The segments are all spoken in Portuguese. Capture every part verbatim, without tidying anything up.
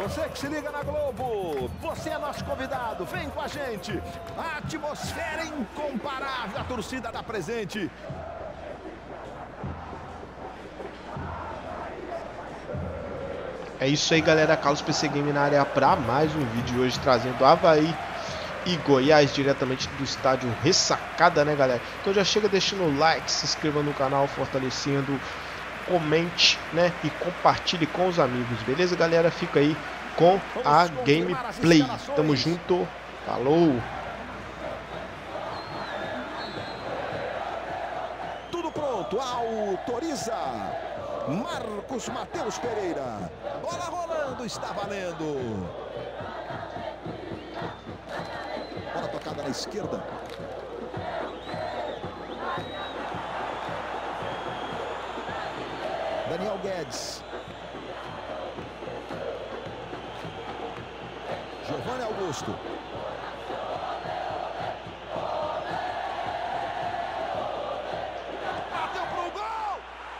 Você que se liga na Globo, você é nosso convidado, vem com a gente. A atmosfera incomparável, a torcida dá presente. É isso aí, galera. Carlos P C Game na área para mais um vídeo hoje, trazendo Avaí e Goiás diretamente do estádio Ressacada, né, galera? Então já chega deixando o like, se inscreva no canal, fortalecendo, comente, né, e compartilhe com os amigos, beleza, galera? Fica aí com a gameplay. Tamo junto, falou! Tudo pronto, autoriza Marcos Matheus Pereira. Bola rolando, está valendo. Bola tocada na esquerda. Daniel Guedes. Giovanni Augusto. Bateu pro gol!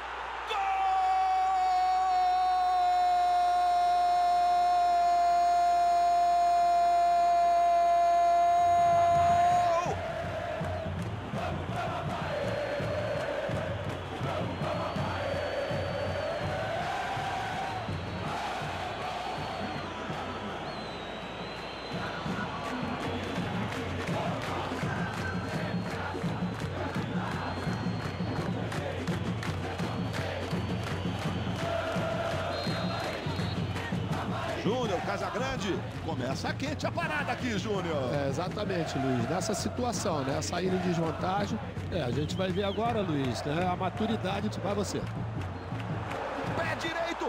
Júnior Casagrande, começa quente a parada aqui, Júnior. É, exatamente, Luiz. Nessa situação, né? Saindo em desvantagem. É, a gente vai ver agora, Luiz, né? A maturidade vai você. Pé direito.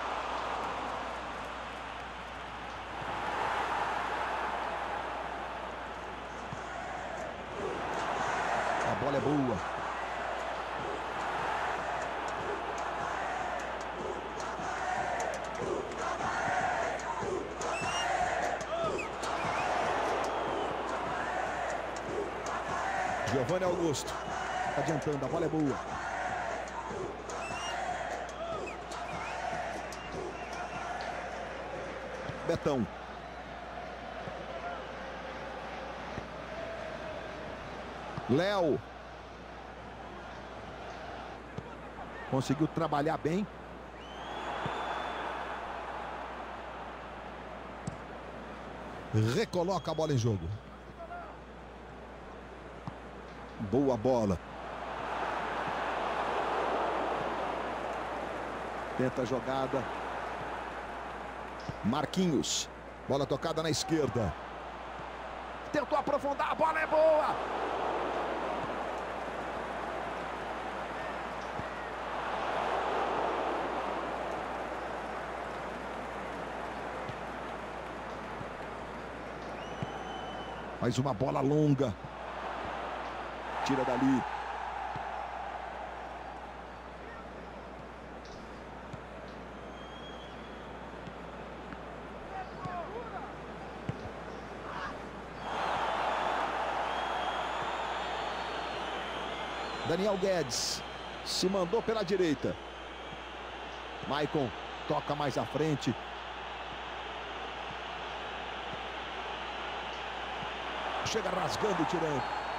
A bola é boa. Giovanni Augusto. Adiantando, a bola é boa. Betão. Léo. Conseguiu trabalhar bem. Recoloca a bola em jogo. Boa bola. Tenta a jogada. Marquinhos. Bola tocada na esquerda. Tentou aprofundar. A bola é boa. Mais uma bola longa. Tira dali. Daniel Guedes se mandou pela direita. Maicon toca mais à frente. Chega rasgando, tirando.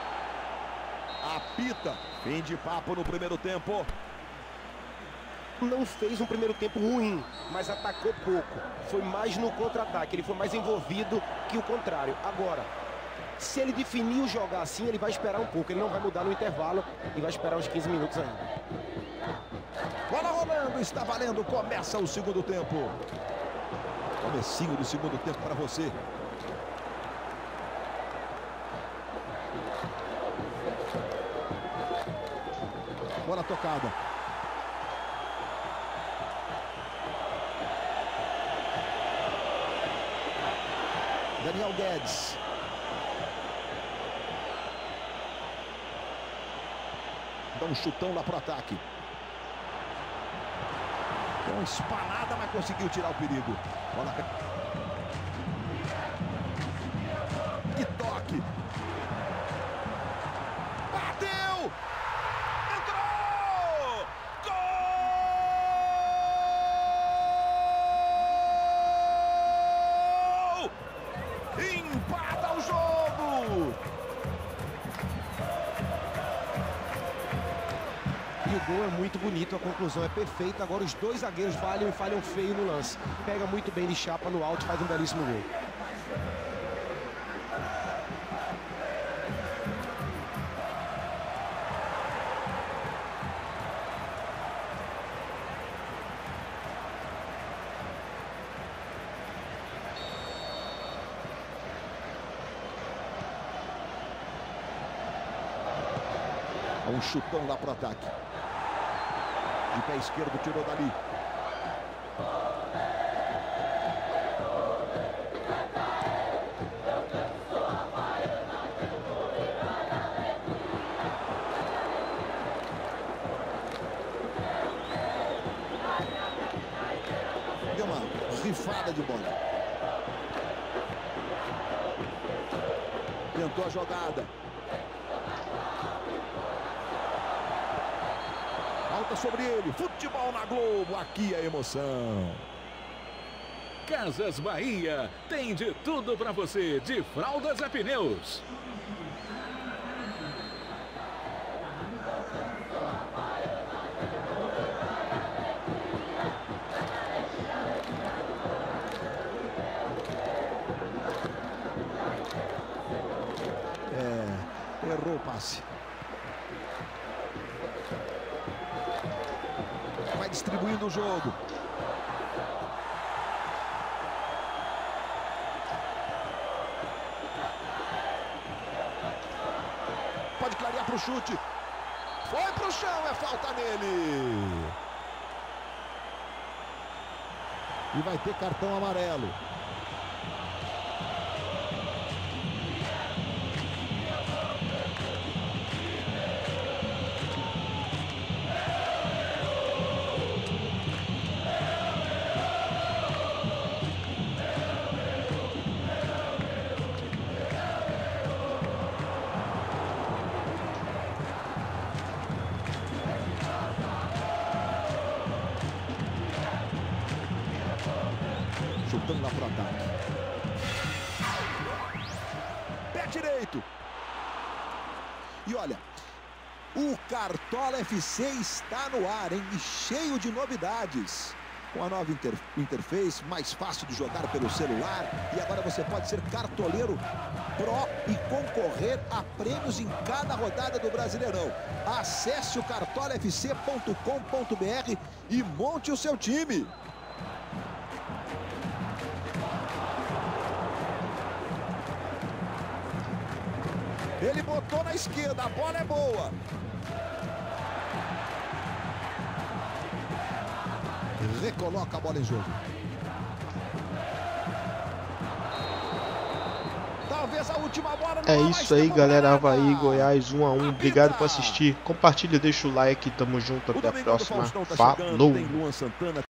Apita. Fim de papo no primeiro tempo. Não fez um primeiro tempo ruim, mas atacou pouco. Foi mais no contra-ataque, ele foi mais envolvido que o contrário. Agora, se ele definir o jogar assim, ele vai esperar um pouco. Ele não vai mudar no intervalo e vai esperar uns quinze minutos ainda. Bola rolando, está valendo. Começa o segundo tempo. Comecinho do segundo tempo para você. Bola tocada. Daniel Guedes. Dá um chutão lá pro ataque. Deu uma espanada, mas conseguiu tirar o perigo. Bola. Que toque. Bateu! Entrou! Gol! empata o jogo. E o gol é muito bonito, a conclusão é perfeita. Agora os dois zagueiros falham e falham feio no lance. Pega muito bem de chapa no alto e faz um belíssimo gol. Um chutão lá pro ataque. De pé esquerdo, tirou dali. Deu uma rifada de bola. Tentou a jogada. Alta sobre ele, futebol na Globo, aqui a emoção. Casas Bahia, tem de tudo para você, de fraldas a pneus. É, errou o passe. Vai distribuindo o jogo. Pode clarear para o chute. Foi para o chão, é falta nele. E vai ter cartão amarelo. Chutando lá pro ataque. Pé direito. E olha, o Cartola F C está no ar, hein? E cheio de novidades. Com a nova inter interface, mais fácil de jogar pelo celular. E agora você pode ser cartoleiro Pro e concorrer a prêmios em cada rodada do Brasileirão. Acesse o cartola f c ponto com ponto b r e monte o seu time. Ele botou na esquerda, a bola é boa. Recoloca a bola em jogo. Talvez a última bola não É isso aí, galera. Avaí e Goiás um a um. Obrigado por assistir. Compartilha, deixa o like. Tamo junto. Até a próxima. Falou!